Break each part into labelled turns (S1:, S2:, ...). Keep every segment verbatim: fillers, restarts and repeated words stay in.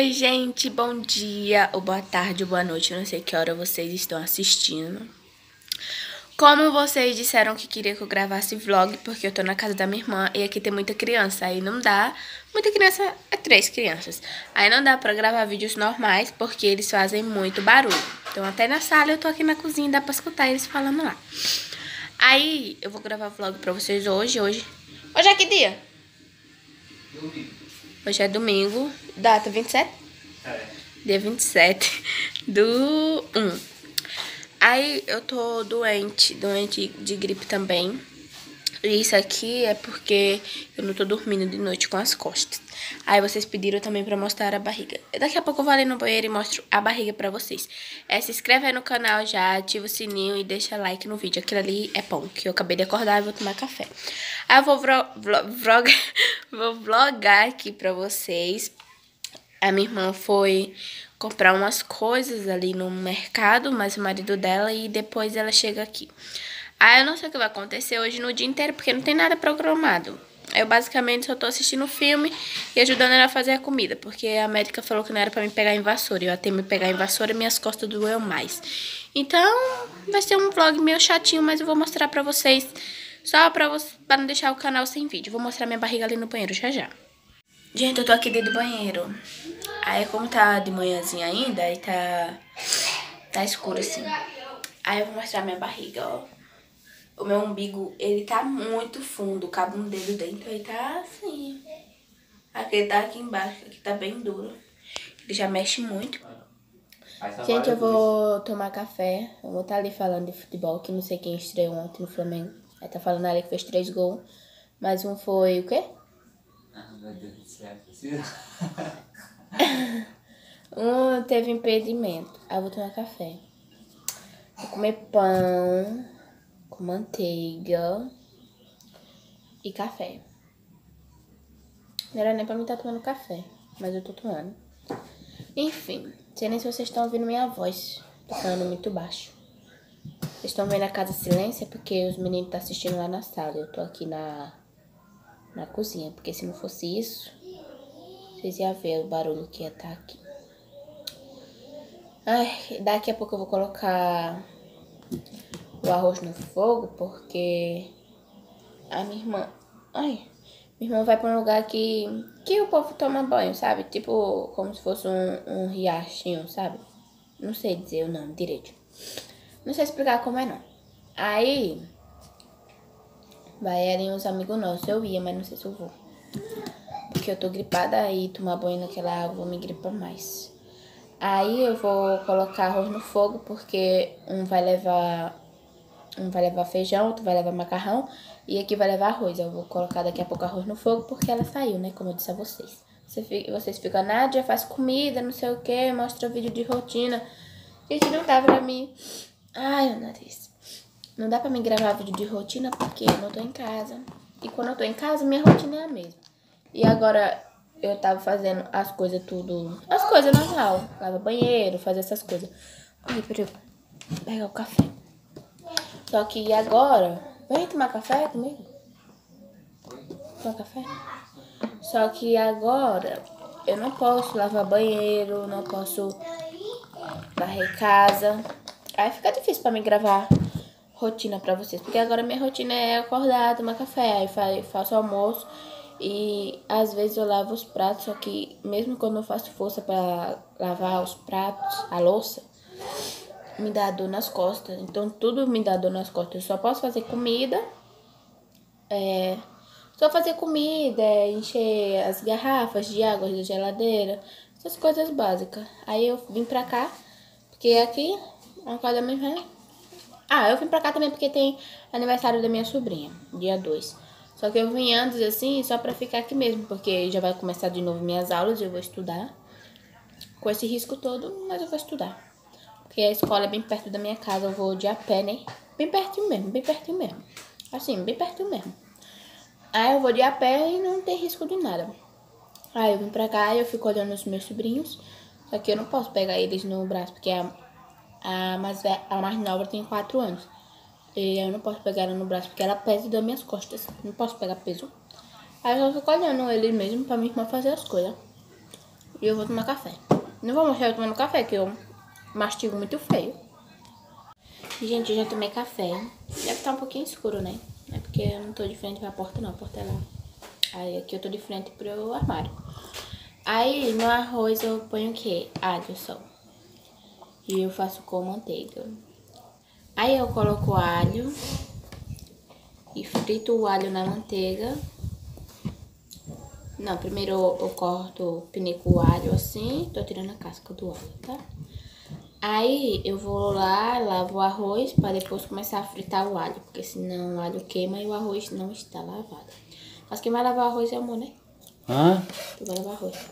S1: Oi, gente, bom dia, ou boa tarde, ou boa noite, eu não sei que hora vocês estão assistindo. Como vocês disseram que queria que eu gravasse vlog, porque eu tô na casa da minha irmã e aqui tem muita criança, aí não dá, muita criança é três crianças, aí não dá pra gravar vídeos normais, porque eles fazem muito barulho. Então até na sala eu tô aqui na cozinha, dá pra escutar eles falando lá. Aí eu vou gravar vlog pra vocês hoje, hoje, hoje é que dia?
S2: Domingo.
S1: Hoje é domingo, data vinte e sete?
S2: É.
S1: Dia vinte e sete do um. Aí eu tô doente, doente de gripe também. E isso aqui é porque eu não tô dormindo de noite com as costas. Aí vocês pediram também pra mostrar a barriga. Daqui a pouco eu vou ali no banheiro e mostro a barriga pra vocês. É, se inscreve aí no canal já, ativa o sininho e deixa like no vídeo. Aquilo ali é pão, que eu acabei de acordar e vou tomar café. Aí eu vou, vlog, vlog, vou vlogar aqui pra vocês. A minha irmã foi comprar umas coisas ali no mercado, mas o marido dela, e depois ela chega aqui. Aí eu não sei o que vai acontecer hoje no dia inteiro, porque não tem nada programado. Eu basicamente só tô assistindo o filme e ajudando ela a fazer a comida, porque a médica falou que não era pra me pegar em vassoura. Eu até me pegar em vassoura e minhas costas doeu mais. Então, vai ser um vlog meio chatinho, mas eu vou mostrar pra vocês, só pra, vocês, pra não deixar o canal sem vídeo. Vou mostrar minha barriga ali no banheiro já já. Gente, eu tô aqui dentro do banheiro. Aí como tá de manhãzinha ainda, aí tá, tá escuro assim. Aí eu vou mostrar minha barriga, ó. O meu umbigo, ele tá muito fundo, cabe um dedo dentro, aí tá assim. Aqui ele tá aqui embaixo, aqui tá bem duro. Ele já mexe muito. Gente, eu vou tomar café. Eu vou estar ali falando de futebol, que não sei quem estreou ontem no Flamengo. Aí tá falando ali que fez três gols. Mas um foi o quê?
S2: Ah, meu Deus do céu.
S1: Um teve impedimento. Aí eu vou tomar café. Vou comer pão com manteiga e café. Não era nem pra mim estar tomando café, mas eu tô tomando. Enfim, sei nem se vocês estão ouvindo minha voz. Tô falando muito baixo. Vocês estão vendo a casa silêncio porque os meninos estão assistindo lá na sala. Eu tô aqui na, na cozinha, porque se não fosse isso, vocês iam ver o barulho que ia estar aqui. Ai, daqui a pouco eu vou colocar o arroz no fogo, porque a minha irmã... Ai, minha irmã vai pra um lugar que, que o povo toma banho, sabe? Tipo, como se fosse um, um riachinho, sabe? Não sei dizer o nome direito. Não sei explicar como é, não. Aí, vai ali uns amigos nossos. Eu ia, mas não sei se eu vou. Porque eu tô gripada e tomar banho naquela água me gripa mais. Aí eu vou colocar arroz no fogo, porque um vai levar um vai levar feijão, outro vai levar macarrão e aqui vai levar arroz. Eu vou colocar daqui a pouco arroz no fogo, porque ela saiu, né, como eu disse a vocês. Vocês ficam, Nádia faz comida, não sei o que, mostra vídeo de rotina. Gente, não dá pra mim... Ai, meu nariz. Não dá pra mim gravar vídeo de rotina porque eu não tô em casa. E quando eu tô em casa, minha rotina é a mesma. E agora... eu tava fazendo as coisas tudo... as coisas normal. Lava banheiro, fazer essas coisas. Ai, peraí. Pegar o café. Só que agora... vem tomar café comigo? Tomar café? Só que agora... eu não posso lavar banheiro, não posso varrer casa. Aí fica difícil pra mim gravar rotina pra vocês. Porque agora minha rotina é acordar, tomar café. Aí faço almoço. E às vezes eu lavo os pratos, só que mesmo quando eu faço força pra lavar os pratos, a louça, me dá dor nas costas. Então tudo me dá dor nas costas. Eu só posso fazer comida, é, só fazer comida, encher as garrafas de água da geladeira, essas coisas básicas. Aí eu vim pra cá, porque aqui, na casa da minha irmã. Ah, eu vim pra cá também porque tem aniversário da minha sobrinha, dia dois. Só que eu vim antes, assim, só pra ficar aqui mesmo, porque já vai começar de novo minhas aulas e eu vou estudar. Com esse risco todo, mas eu vou estudar. Porque a escola é bem perto da minha casa, eu vou de a pé, né? Bem pertinho mesmo, bem pertinho mesmo. Assim, bem pertinho mesmo. Aí eu vou de a pé e não tem risco de nada. Aí eu vim pra cá e eu fico olhando os meus sobrinhos. Só que eu não posso pegar eles no braço, porque a, a, mais, a mais nova tem quatro anos. E eu não posso pegar ela no braço, porque ela pesa das minhas costas. Não posso pegar peso. Aí eu fico olhando ele mesmo pra minha irmã fazer as coisas. E eu vou tomar café. Não vou mostrar eu tomando café, que eu mastigo muito feio. Gente, eu já tomei café. Deve estar um pouquinho escuro, né? É porque eu não tô de frente pra porta, não. A porta é lá. Aí aqui eu tô de frente pro armário. Aí no arroz eu ponho o quê? Alho só. E eu faço com manteiga. Aí eu coloco alho e frito o alho na manteiga. Não, primeiro eu, eu corto, pinico o alho assim, tô tirando a casca do alho, tá? Aí eu vou lá, lavo o arroz pra depois começar a fritar o alho, porque senão o alho queima e o arroz não está lavado. Mas quem vai lavar o arroz é o amor, né?
S2: Hã?
S1: Tu vai lavar arroz.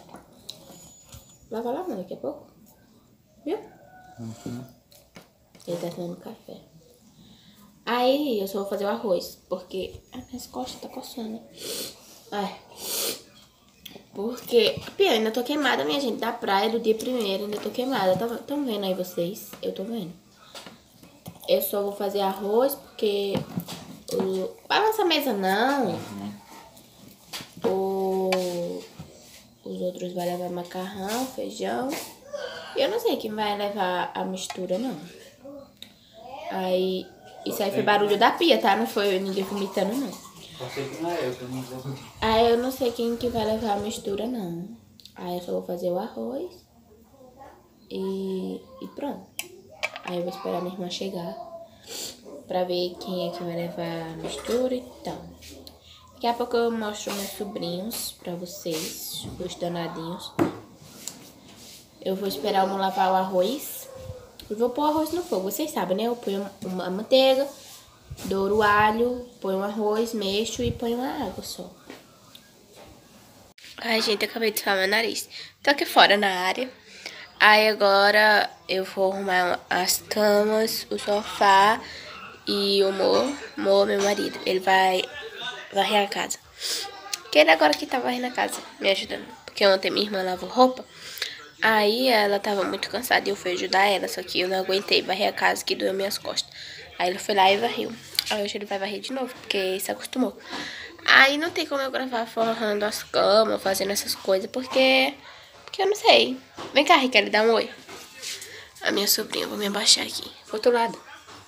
S1: Lava lá, mano, daqui a pouco. Viu?
S2: Uhum.
S1: Ele tá tomando café. Aí eu só vou fazer o arroz, porque as minhas costas tá coçando. Ai. Porque, Pia, ainda tô queimada, minha gente, da praia do dia primeiro, ainda tô queimada. Estão vendo aí vocês? Eu tô vendo. Eu só vou fazer arroz, porque o... balança a mesa não.
S2: Uhum.
S1: O... Os outros vai levar macarrão, feijão. Eu não sei quem vai levar a mistura, não. Aí, isso aí foi barulho da pia, tá? Não foi ninguém vomitando, não.
S2: Eu sei que não é eu, que eu não vou.
S1: Aí eu não sei quem que vai levar a mistura, não. Aí eu só vou fazer o arroz e, e pronto. Aí eu vou esperar minha irmã chegar pra ver quem é que vai levar a mistura e tal. Daqui a pouco eu mostro meus sobrinhos pra vocês, os danadinhos. Eu vou esperar eu lavar o arroz e vou pôr o arroz no fogo. Vocês sabem, né? Eu ponho uma manteiga, douro o alho, ponho o arroz, mexo e ponho a água só. Ai, gente, eu acabei de suar meu nariz. Tô aqui fora na área. Aí agora eu vou arrumar as camas, o sofá e o Mo, Mo, meu marido. Ele vai varrer a casa. Que ele agora que tá varrendo a casa, me ajudando. Porque ontem minha irmã lavou roupa. Aí ela tava muito cansada e eu fui ajudar ela. Só que eu não aguentei varrer a casa, que doeu minhas costas. Aí ele foi lá e varreu. Aí hoje ele vai varrer de novo, porque se acostumou. Aí não tem como eu gravar forrando as camas, fazendo essas coisas, porque... Porque eu não sei. Vem cá, Riquelme, dá um oi. A minha sobrinha, vou me abaixar aqui. Pro outro lado.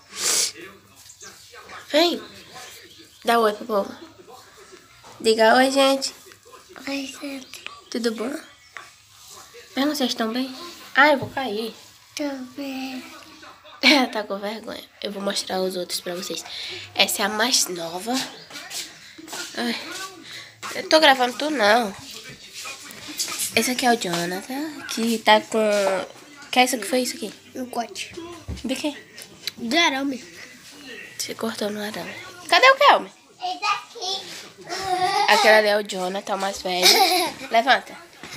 S1: Vem. Dá um oi pro povo. Diga oi, gente.
S3: Oi, gente.
S1: Tudo bom? Mas vocês estão bem? Ah, eu vou cair.
S3: Tô bem.
S1: Tá com vergonha. Eu vou mostrar os outros pra vocês. Essa é a mais nova. Ai, eu tô gravando tudo, não. Esse aqui é o Jonathan, que tá com... Que é isso que foi isso aqui?
S3: Um corte.
S1: De quê?
S3: Do arame.
S1: Você cortou no arame. Cadê o Kelme?
S3: Ele tá aqui.
S1: Aquele ali é o Jonathan, o mais velho. Levanta.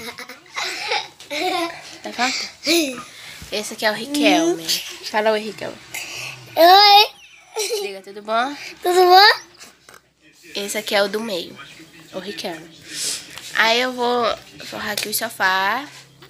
S1: Levanta. Esse aqui é o Riquelme. Fala oi, Riquelme.
S3: Oi.
S1: Diga, tudo bom?
S3: Tudo bom?
S1: Esse aqui é o do meio, o Riquelme. Aí eu vou forrar aqui o sofá.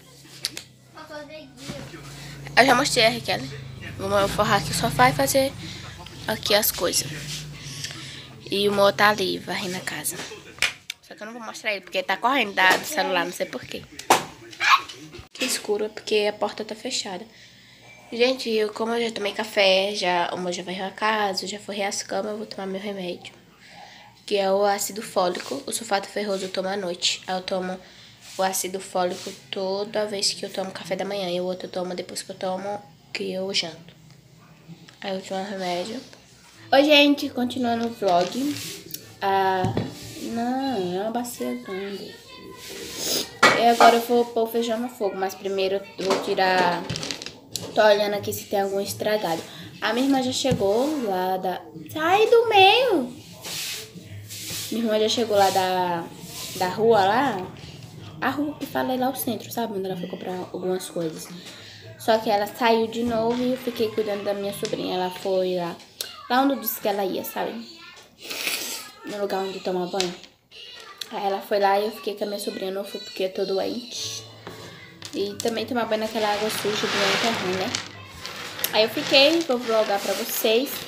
S1: Eu já mostrei a Riquelme. Vou forrar aqui o sofá e fazer aqui as coisas. E o Mo tá ali, varrendo a casa. Só que eu não vou mostrar ele, porque ele tá correndo da, do celular, não sei porquê. Que escuro, é porque a porta tá fechada. Gente, eu, como eu já tomei café, já, o Mo já varreu a casa, já forrei as camas, eu vou tomar meu remédio. Que é o ácido fólico. O sulfato ferroso eu tomo à noite. Aí eu tomo o ácido fólico toda vez que eu tomo café da manhã. E o outro eu tomo depois que eu tomo, que eu janto. Aí eu tomo remédio. Oi, gente, continuando o vlog. Ah, não, é uma bacia grande. E agora eu vou pôr o feijão no fogo. Mas primeiro eu vou tirar... Tô olhando aqui se tem algum estragado. A minha irmã já chegou lá da... Sai do meio! Minha irmã já chegou lá da, da rua lá. A rua que fala lá o centro, sabe? Onde ela foi comprar algumas coisas. Só que ela saiu de novo e eu fiquei cuidando da minha sobrinha. Ela foi lá. Lá onde eu disse que ela ia, sabe? No lugar onde toma banho. Aí ela foi lá e eu fiquei com a minha sobrinha. Não fui porque eu tô doente. E também tomar banho naquela água suja doente é ruim, né? Aí eu fiquei, vou vlogar pra vocês.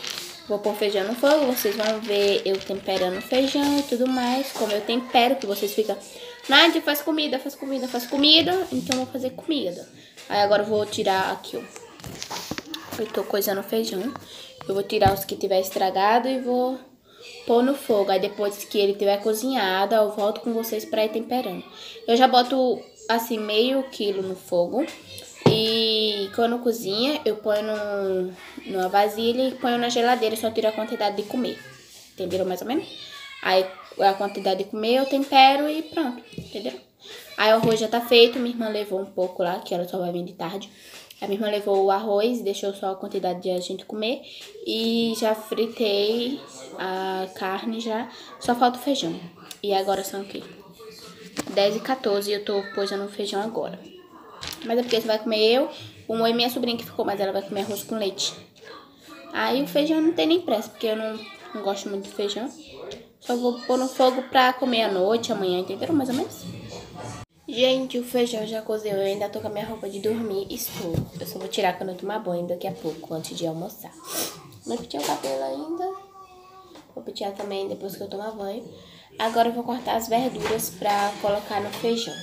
S1: Vou pôr feijão no fogo, vocês vão ver eu temperando o feijão e tudo mais. Como eu tempero, que vocês ficam... Nádia, faz comida, faz comida, faz comida. Então eu vou fazer comida. Aí agora eu vou tirar aqui, ó. Eu tô coisando o feijão. Eu vou tirar os que tiver estragado e vou pôr no fogo. Aí depois que ele tiver cozinhado, eu volto com vocês pra ir temperando. Eu já boto, assim, meio quilo no fogo. E quando cozinha, eu ponho no, numa vasilha e ponho na geladeira. Só tiro a quantidade de comer. Entenderam mais ou menos? Aí a quantidade de comer eu tempero e pronto. Entendeu? Aí o arroz já tá feito. Minha irmã levou um pouco lá, que ela só vai vir de tarde. A minha irmã levou o arroz, deixou só a quantidade de a gente comer. E já fritei a carne já. Só falta o feijão. E agora são o quê? dez e quatorze e eu tô posando o feijão agora. Mas é porque você vai comer eu, o Mo e minha sobrinha que ficou, mas ela vai comer arroz com leite. Aí o feijão não tem nem pressa, porque eu não, não gosto muito de feijão. Só vou pôr no fogo pra comer à noite, amanhã, entenderam mais ou menos? Gente, o feijão já cozeu, eu ainda tô com a minha roupa de dormir escura. Eu só vou tirar quando eu tomar banho daqui a pouco, antes de almoçar. Não penteei o cabelo ainda. Vou pentear também depois que eu tomar banho. Agora eu vou cortar as verduras pra colocar no feijão.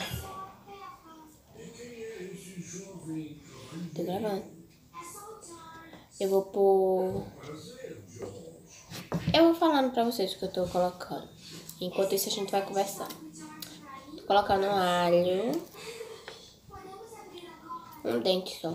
S1: Tô gravando. Eu vou pôr... Eu vou falando pra vocês o que eu tô colocando. Enquanto isso a gente vai conversar. Tô colocando alho. Um dente só.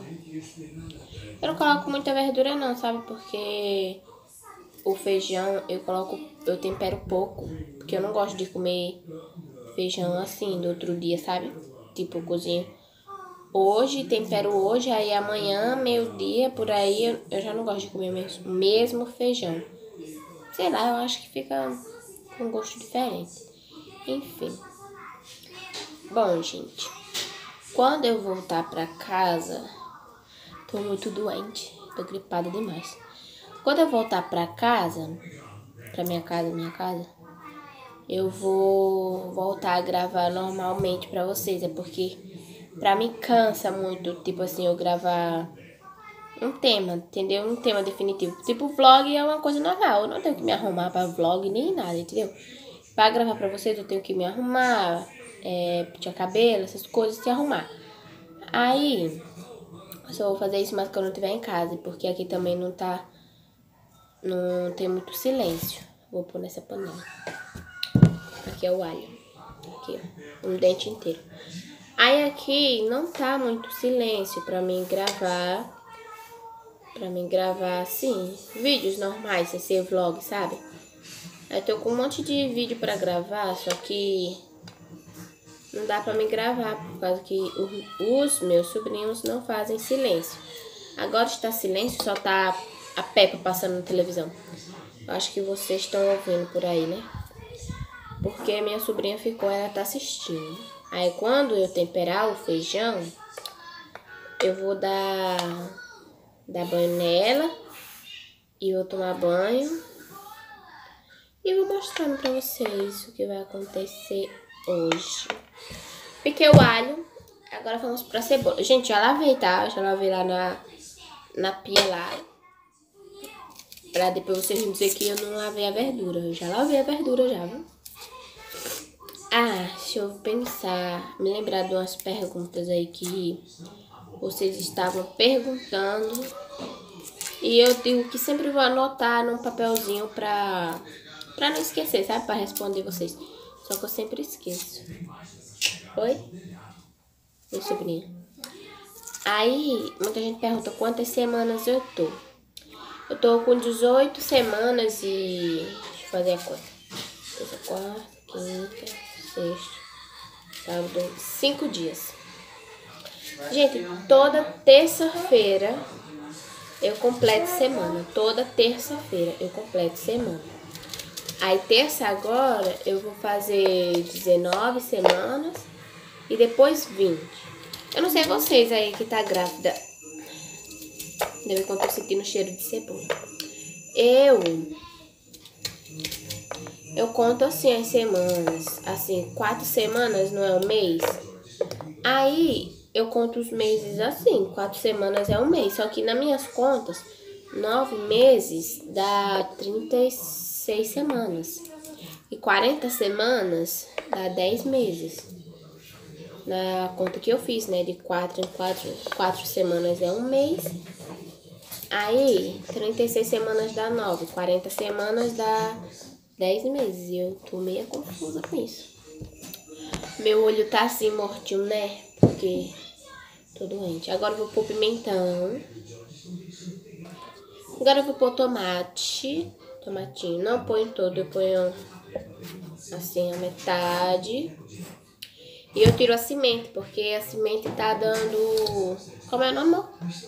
S1: Eu não coloco muita verdura não, sabe? Porque o feijão eu coloco... Eu tempero pouco. Porque eu não gosto de comer feijão assim do outro dia, sabe? Tipo, eu cozinho hoje, tempero hoje, aí amanhã, meio-dia, por aí, eu, eu já não gosto de comer mesmo, mesmo feijão. Sei lá, eu acho que fica com gosto diferente. Enfim. Bom, gente, quando eu voltar pra casa, tô muito doente, tô gripada demais. Quando eu voltar pra casa, pra minha casa, minha casa, eu vou voltar a gravar normalmente pra vocês, é porque... Pra mim cansa muito, tipo assim, eu gravar um tema, entendeu? Um tema definitivo. Tipo, vlog é uma coisa normal, eu não tenho que me arrumar pra vlog nem nada, entendeu? Pra gravar pra vocês eu tenho que me arrumar, é, pentear cabelo, essas coisas, se arrumar. Aí, eu só vou fazer isso mais quando eu estiver em casa, porque aqui também não tá, não tem muito silêncio. Vou pôr nessa panela. Aqui é o alho, aqui ó, um dente inteiro. Aí aqui não tá muito silêncio pra mim gravar, pra mim gravar assim, vídeos normais, sem ser vlog, sabe? Aí eu tô com um monte de vídeo pra gravar, só que não dá pra me gravar, por causa que os meus sobrinhos não fazem silêncio. Agora está silêncio, só tá a Peppa passando na televisão. Eu acho que vocês estão ouvindo por aí, né? Porque minha sobrinha ficou, ela tá assistindo. Aí quando eu temperar o feijão, eu vou dar, dar banho nela e vou tomar banho e vou mostrando pra vocês o que vai acontecer hoje. Piquei o alho, agora vamos pra cebola. Gente, já lavei, tá? Já lavei lá na, na pia lá, pra depois vocês me dizer que eu não lavei a verdura. Eu já lavei a verdura já, viu? Ah, deixa eu pensar, me lembrar de umas perguntas aí que vocês estavam perguntando. E eu digo que sempre vou anotar num papelzinho pra, pra não esquecer, sabe? Pra responder vocês. Só que eu sempre esqueço. Oi? Minha sobrinha. Aí, muita gente pergunta quantas semanas eu tô. Eu tô com dezoito semanas e... Deixa eu fazer a conta. Terça, quarta, quinta... Sexta, sábado, cinco dias. Gente, toda terça-feira eu completo semana. Toda terça-feira eu completo semana. Aí terça agora eu vou fazer dezenove semanas e depois vinte. Eu não sei vocês aí que tá grávida. Deve quando eu tô sentindo cheiro de cebola. Eu... Eu conto assim as semanas, assim, quatro semanas não é um mês? Aí eu conto os meses assim, quatro semanas é um mês. Só que nas minhas contas nove meses dá trinta e seis semanas. E quarenta semanas dá dez meses. Na conta que eu fiz, né? De quatro em quatro, quatro semanas é um mês. Aí, trinta e seis semanas dá nove. quarenta semanas dá dez meses. E eu tô meio confusa com isso. Meu olho tá assim, mortinho, né? Porque tô doente. Agora eu vou pôr pimentão. Agora eu vou pôr tomate. Tomatinho. Não ponho todo, eu ponho assim a metade. E eu tiro a semente, porque a semente tá dando... Como é o nome?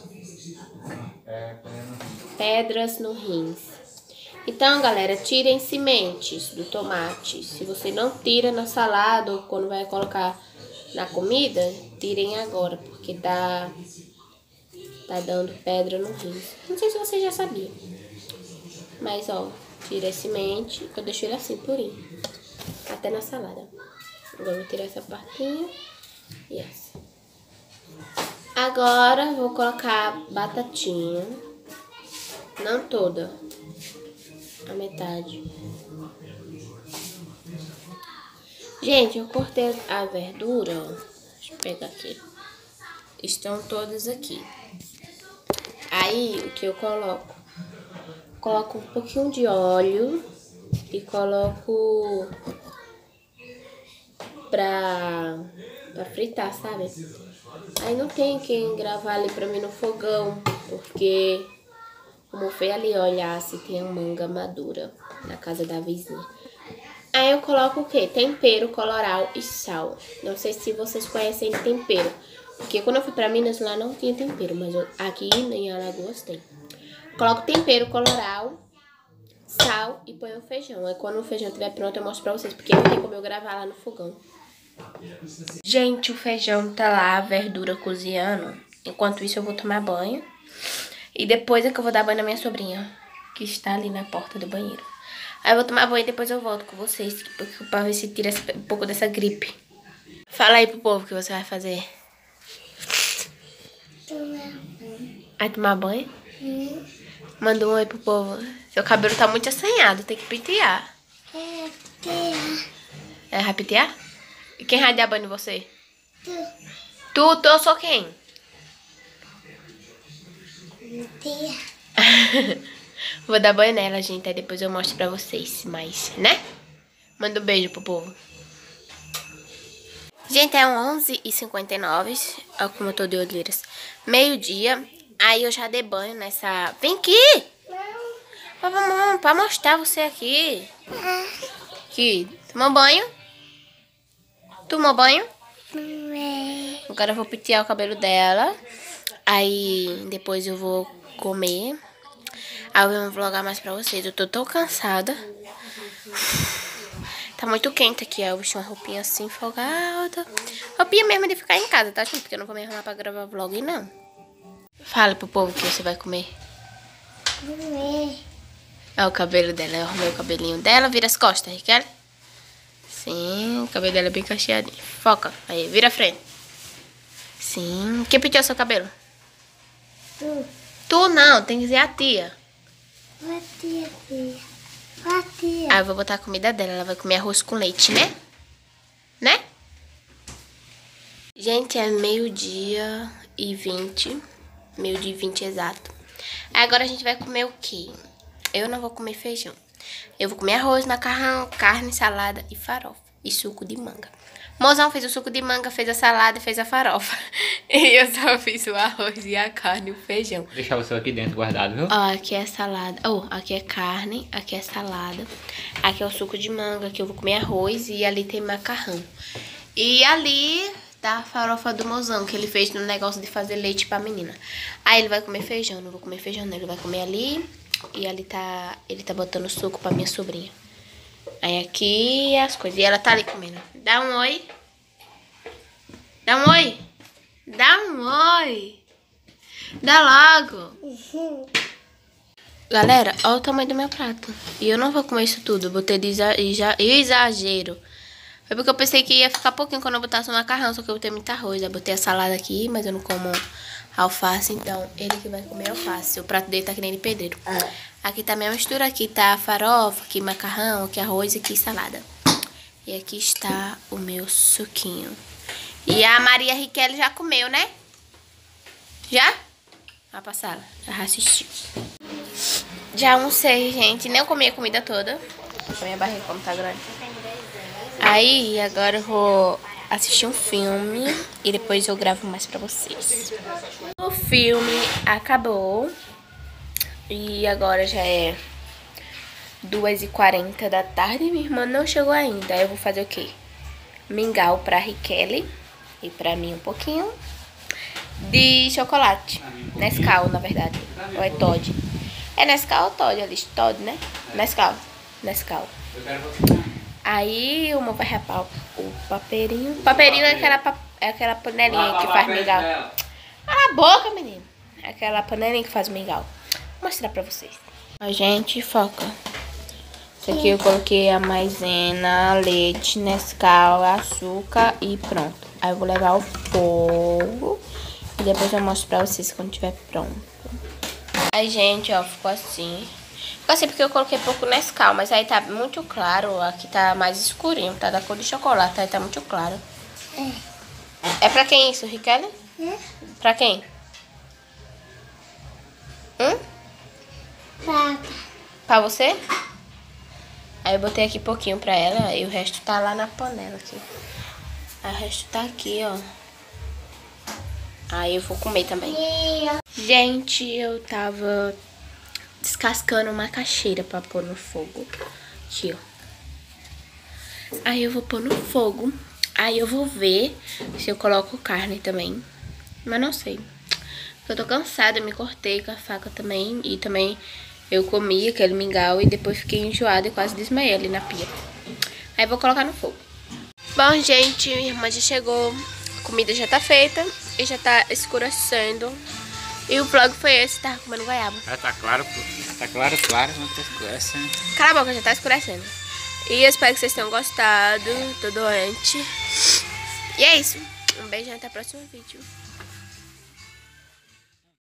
S1: Pedras no rins. Então, galera, tirem sementes do tomate. Se você não tira na salada ou quando vai colocar na comida, tirem agora, porque tá, tá dando pedra no rins. Não sei se você já sabia. Mas, ó, tira a semente. Eu deixo ele assim, purinho. Até na salada. Agora eu vou tirar essa partinha e essa. Agora vou colocar batatinha. Não toda. A metade. Gente, eu cortei a verdura, ó. Deixa eu pegar aqui. Estão todas aqui. Aí, o que eu coloco? Coloco um pouquinho de óleo e coloco pra, pra fritar, sabe? Aí não tem quem gravar ali pra mim no fogão, porque como foi ali olhar se tem manga madura na casa da vizinha. Aí eu coloco o quê? Tempero, coloral e sal. Não sei se vocês conhecem tempero, porque quando eu fui pra Minas lá não tinha tempero, mas eu, aqui em Alagoas tem. Coloco tempero, coloral, sal e põe o feijão. Aí quando o feijão estiver pronto eu mostro pra vocês, porque não tem como eu gravar lá no fogão. Gente, o feijão tá lá, a verdura cozinhando. Enquanto isso eu vou tomar banho. E depois é que eu vou dar banho na minha sobrinha, que está ali na porta do banheiro. Aí eu vou tomar banho e depois eu volto com vocês, pra ver se tira um pouco dessa gripe. Fala aí pro povo o que você vai fazer.
S3: Tomar banho.
S1: Vai tomar banho?
S3: Hum.
S1: Manda um oi pro povo. Seu cabelo tá muito assanhado, tem que pentear.
S3: É, tia.
S1: É rapitear? E quem vai dar banho em você?
S3: Tu.
S1: Tu, tu, eu sou quem?
S3: Tia.
S1: Vou dar banho nela, gente, aí depois eu mostro pra vocês, mas, né? Manda um beijo pro povo. Gente, é onze e cinquenta e nove, ó como eu tô de olheiras. Meio-dia, aí eu já dei banho nessa... Vem aqui! Não. Pra, pra mostrar você aqui. Aqui, tomou banho? Tomou banho?
S3: Não.
S1: Agora eu vou pentear o cabelo dela. Aí depois eu vou comer. Aí eu vou vlogar mais pra vocês. Eu tô tão cansada. Tá muito quente aqui, ó. Eu vesti uma roupinha assim, folgada. Roupinha mesmo de ficar em casa, tá, gente? Porque eu não vou me arrumar pra gravar vlog, não. Fala pro povo o que você vai comer.
S3: Comer.
S1: Olha o cabelo dela. Eu arrumei o cabelinho dela. Vira as costas, Raquel. Sim, o cabelo dela é bem cacheadinho. Foca. Aí, vira a frente. Sim. Quem penteou seu cabelo?
S3: Tu.
S1: Tu não, tem que dizer a tia.
S3: A tia, tia. A tia.
S1: Aí eu vou botar a comida dela. Ela vai comer arroz com leite, né? Né? Gente, é meio-dia e vinte. Meio-dia e vinte exato. Aí agora a gente vai comer o quê? Eu não vou comer feijão. Eu vou comer arroz, macarrão, carne, salada e farofa. E suco de manga. Mozão fez o suco de manga, fez a salada e fez a farofa. E eu só fiz o arroz e a carne e o feijão.
S2: Vou deixar o seu aqui dentro guardado, viu?
S1: Ó, aqui é salada. Oh, aqui é carne, aqui é salada. Aqui é o suco de manga, que eu vou comer arroz. E ali tem macarrão. E ali tá a farofa do mozão, que ele fez no negócio de fazer leite pra menina. Aí ele vai comer feijão, não vou comer feijão não. Ele vai comer ali. E ali tá, ele tá botando suco pra minha sobrinha. Aí aqui as coisas. E ela tá ali comendo. Dá um oi. Dá um oi. Dá um oi. Dá logo.
S3: Uhum.
S1: Galera, olha o tamanho do meu prato. E eu não vou comer isso tudo. Eu botei de exa exa exagero. Foi porque eu pensei que ia ficar pouquinho quando eu botasse o macarrão, só que eu botei muito arroz. Eu botei a salada aqui, mas eu não como alface, então ele que vai comer alface. O prato dele tá que nem de pedreiro. Aqui tá a minha mistura, aqui tá a farofa, aqui macarrão, aqui arroz e aqui salada. E aqui está o meu suquinho. E a Maria Riquelme já comeu, né? Já? Vai pra sala, já assistiu. Já almocei, gente. Nem eu comi a comida toda. A minha barriga como tá grande. Aí, agora eu vou assistir um filme e depois eu gravo mais pra vocês. O filme acabou. E agora já é duas e quarenta da tarde e minha irmã não chegou ainda. Aí eu vou fazer o quê? Mingau pra Riquelme e pra mim um pouquinho de chocolate. Nescau, na verdade. Ou é Toddy? É Nescau ou Toddy, Alice? Toddy, né? Nescau. Nescau. Aí o meu vai rapar o papeirinho. Papeirinho é aquela, pa... é aquela panelinha que faz mingau. Cala a boca, menino. É aquela panelinha que faz mingau. Vou mostrar pra vocês. A gente foca. Isso aqui eu coloquei a maisena, leite, Nescau, açúcar e pronto. Aí eu vou levar ao fogo e depois eu mostro pra vocês quando tiver pronto. Aí, gente, ó, ficou assim. Ficou assim porque eu coloquei pouco Nescau, mas aí tá muito claro. Aqui tá mais escurinho, tá da cor de chocolate, aí tá muito claro. É, é pra quem isso, Riquelme?
S3: É?
S1: Pra quem? Hum?
S3: Papa.
S1: Pra você? Aí eu botei aqui pouquinho pra ela e o resto tá lá na panela aqui. Aí o resto tá aqui, ó. Aí eu vou comer também. Gente, eu tava descascando uma macaxeira pra pôr no fogo. Aqui, ó. Aí eu vou pôr no fogo. Aí eu vou ver se eu coloco carne também. Mas não sei. Eu tô cansada, eu me cortei com a faca também. E também eu comi aquele mingau e depois fiquei enjoada e quase desmaiei ali na pia. Aí eu vou colocar no fogo. Bom, gente, minha irmã já chegou. A comida já tá feita e já tá escurecendo. E o vlog foi esse, tava comendo goiaba.
S2: Já tá claro, tá claro, claro, não tá escurecendo.
S1: Cala a boca, já tá escurecendo. E eu espero que vocês tenham gostado. Tô doente. E é isso. Um beijo e até o próximo vídeo.